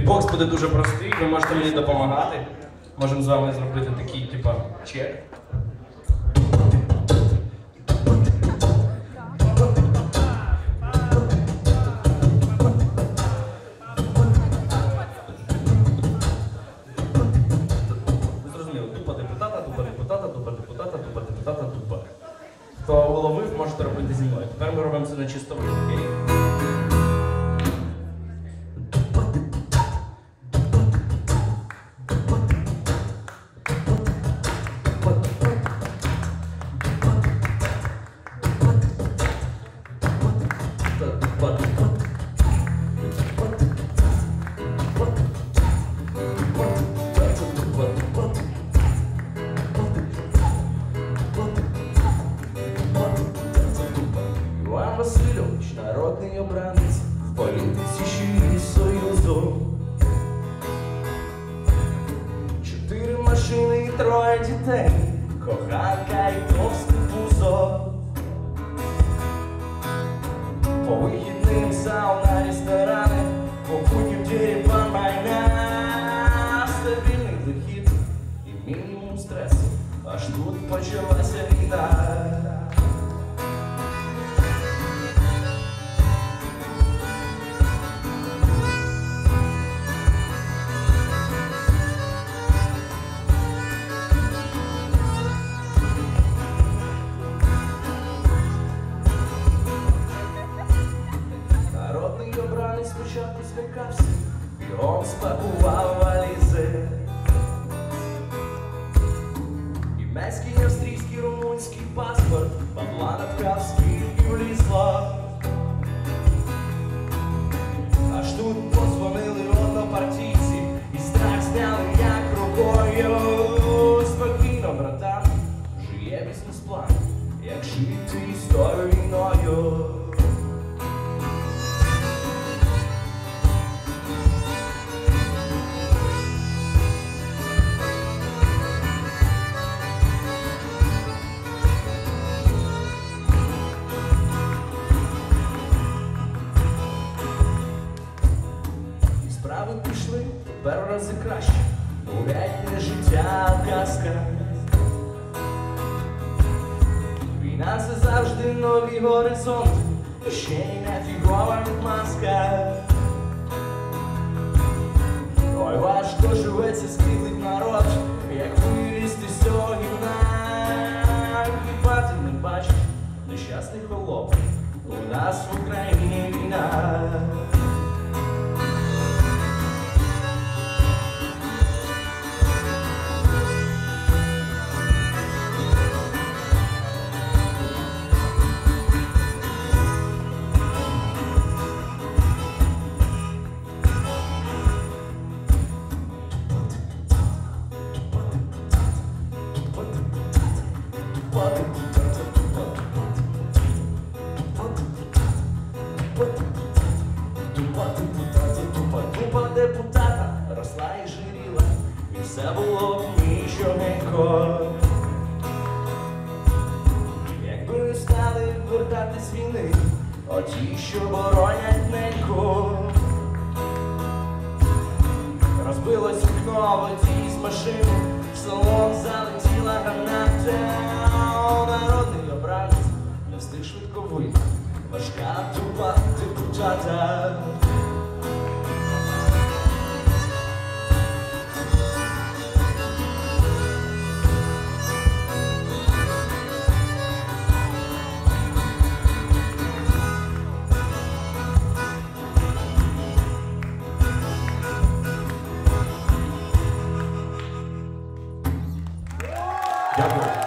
Бітбокс буде дуже простий, ви можете мені допомагати. Можемо з вами зробити такий, типа, чек. Зрозуміло, тупа депутата, тупа депутата, тупа депутата, тупа депутата, тупа. Хто уловив, можете робити зі мною. Тепер ми робимо це на чистову, окей? Іван Васильович, народний обранець, в політиці ще Союзу. 4 машини і 3 дітей, коханка і товсте пузо. По вихідним сауна, ресторани, по будням дерибан, майна, стабільний дохід і мінімум стресу. Аж тут почалася війна. Народний обранець спочатку злякався, бігом спакував валізи. Німецький, австрійський, румунський паспорт, бабла напхав, скільки влізло. Аж тут позвонили однопартійці і страх зняли як рукою. Спокійно, братан, вже є бізнес-план, як жити з тою війною. Справи пішли, тепер в рази краще, гулять не життя, а казка. Війна — це завжди нові горизонти, і ще й не фігова відмазка. Ой, важко живеться, скріплить народ, як вилізти з цього гівна. Хіба ти не бачиш нещасний холоп, у нас в Україні війна. Тупа депутата росла і жиріла, і все було нічогенько. Якби не стали вертатись з війни, оті, що боронять неньку. Розбилось вікно водій з машини, в салон залетіла граната. Народний обранець не встиг швидко вийти, важка тупа депутата. Дякую.